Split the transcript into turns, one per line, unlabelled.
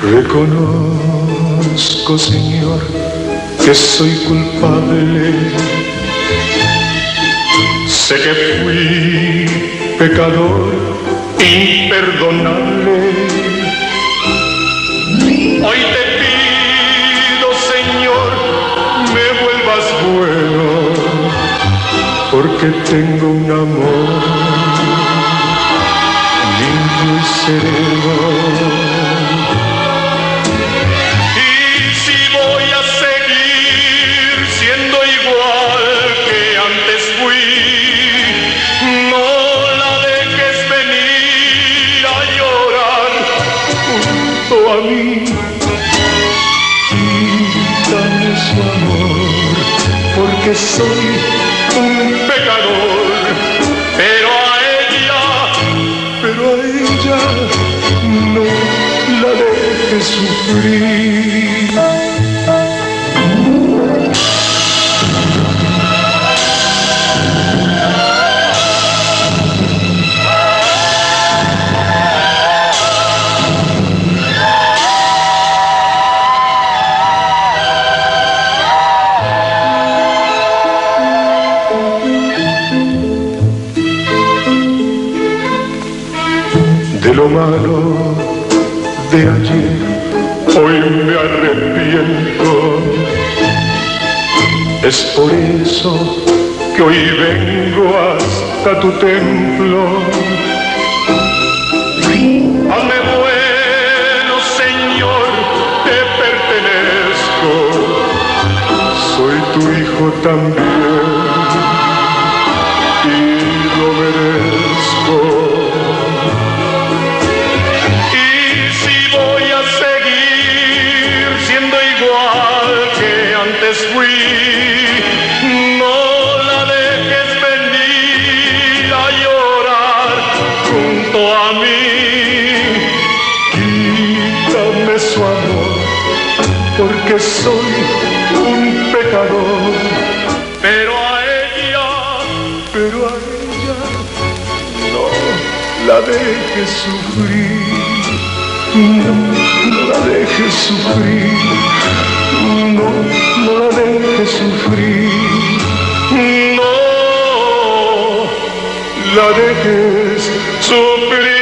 Reconozco, Señor, que soy culpable. Sé que fui pecador imperdonable. Hoy te pido, Señor, me vuelvas bueno, porque tengo un amor limpio y sereno. A mí, quítame su amor, porque soy un pecador, pero a ella no la dejes sufrir. De lo malo de ayer, hoy me arrepiento. Es por eso que hoy vengo hasta tu templo. Hazme bueno, Señor, te pertenezco. Soy tu hijo también y lo merezco. Fui, no la dejes venir a llorar junto a mí. Quítame su amor, porque soy un pecador, pero a ella no la dejes sufrir, no la dejes sufrir. No la dejes sufrir, no la dejes sufrir.